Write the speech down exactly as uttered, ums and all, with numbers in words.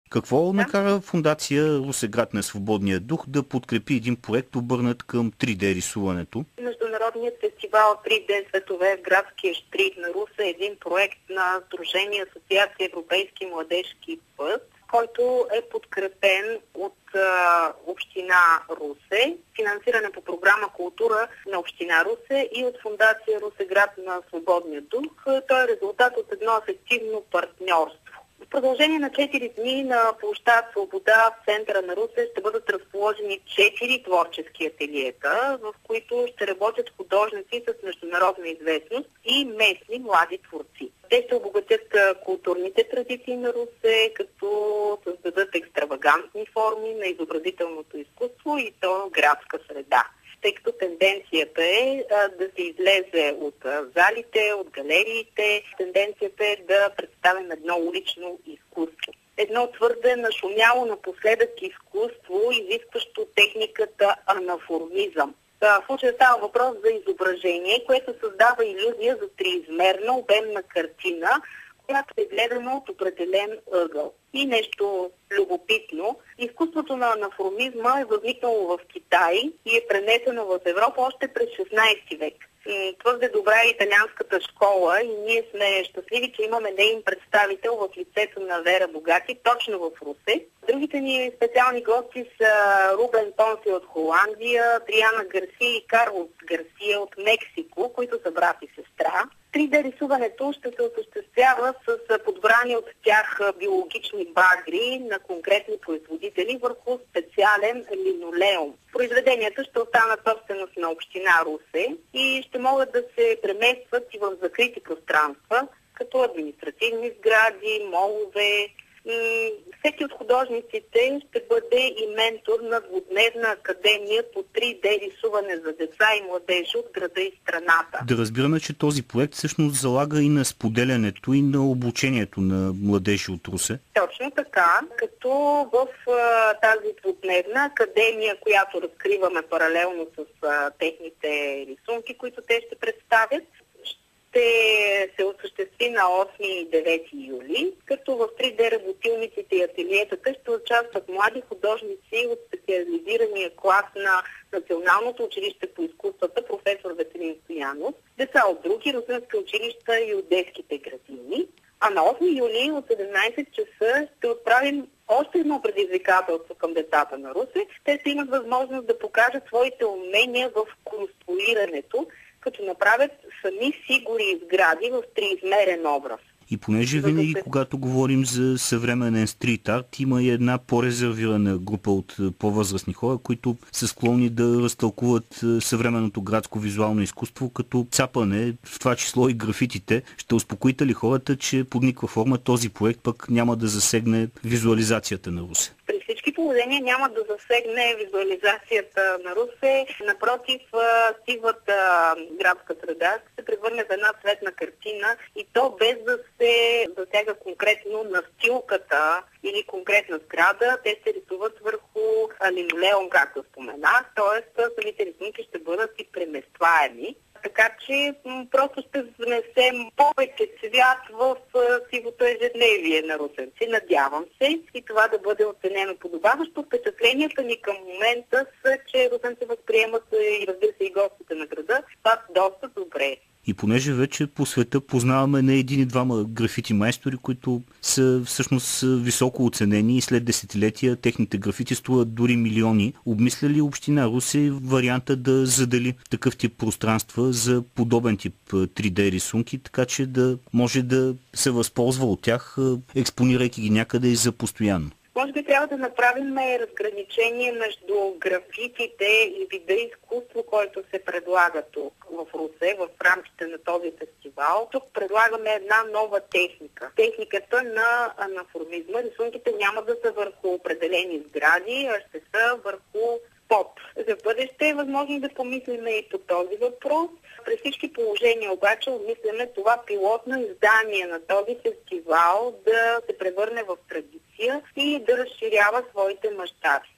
Какво Да. накара фондация Русеград на свободния дух да подкрепи един проект, обърнат към три Д рисуването? Международният фестивал три Д светове в градския щрих на Русе е един проект на Сдружение Асоциация Европейски младежки път, който е подкрепен от а, Община Русе, финансиране по програма Култура на Община Русе и от фондация Русеград на свободния дух. Той е резултат от едно ефективно партньорство. В продължение на четири дни на площад Свобода в центъра на Русе ще бъдат разположени четири творчески ателиета, в които ще работят художници с международна известност и местни млади творци. Те ще обогатят културните традиции на Русе, като създадат екстравагантни форми на изобразителното изкуство и то градска среда. Тъй като тенденцията е а, да се излезе от а, залите, от галериите. Тенденцията е да представим едно улично изкуство. Едно твърде нашумяло напоследък изкуство, изискващо техниката анаформизъм. В случая става въпрос за изображение, което създава илюзия за триизмерна, обемна картина, която е гледана от определен ъгъл. И нещо любопитно, изкуството на анаформизма е възникнало в Китай и е пренесено в Европа още през шестнадесети век. Твърде добра е италианската школа и ние сме щастливи, че имаме неин представител в лицето на Вера Богати, точно в Русе. Другите ни специални гости са Рубен Понси от Холандия, Адриана Гарсия и Карлос Гарсия от Мексико, които са брат и сестра. три Д рисуването ще се осъществява с подбрани от тях биологични багри на конкретни производители върху специален линолеум. Произведенията ще останат собственост на Община Русе и ще могат да се преместват и в закрити пространства, като административни сгради, молове. Всеки от художниците ще бъде и ментор на двудневна академия по три Д рисуване за деца и младежи от града и страната. Да разбираме, че този проект всъщност залага и на споделянето и на обучението на младежи от Русе. Точно така, като в а, тази двудневна академия, която разкриваме паралелно с а, техните рисунки, които те ще представят, ще се осъществи на осми и девети юли, като в три Д работилниците и ателиетата ще участват млади художници от специализирания клас на Националното училище по изкуствата професор Веселин Стоянов, деца от други русенски училища и от детските градини. А на осми юли от седемнадесет часа ще отправим още едно предизвикателство към децата на Русе. Те ще имат възможност да покажат своите умения в конструирането, като направят сами фигури и сгради в триизмерен образ. И понеже винаги, когато говорим за съвременен стрит арт, има и една по-резервирана група от по-възрастни хора, които са склонни да разтълкуват съвременното градско визуално изкуство като цапане, в това число и графитите. Ще успокоите ли хората, че под никаква форма този проект пък няма да засегне визуализацията на Русе? При всички положения няма да засегне визуализацията на Русе. Напротив, сивата градска среда ще се превърне в една цветна картина и то без да се засяга конкретно настилката или конкретна сграда. Те се рисуват върху линолеум, както споменах, т.е. самите рисунки ще бъдат и преместваеми. Така че просто ще внесем повече цвят в сивото ежедневие на русенци. Надявам се и това да бъде оценено подобаващо. Впечатленията ни към момента са, че русенци възприемат и разбира се и гостите на града това доста добре. И понеже вече по света познаваме не един и двама графити майстори, които са всъщност високо оценени и след десетилетия техните графити струват дори милиони, обмисля ли Община Русе варианта да задели такъв тип пространства за подобен тип три Д рисунки, така че да може да се възползва от тях, експонирайки ги някъде и за постоянно? Може би трябва да направим разграничение между графитите и вида изкуство, който се предлага тук в Русе, в рамките на този фестивал. Тук предлагаме една нова техника. Техниката на анаформизма. Рисунките няма да са върху определени сгради, а ще са върху спот. За бъдеще е възможно да помислим и по този въпрос. При всички положения обаче обмисляме това пилотно издание на този фестивал да се превърне в традиция и да разширява своите мащаби.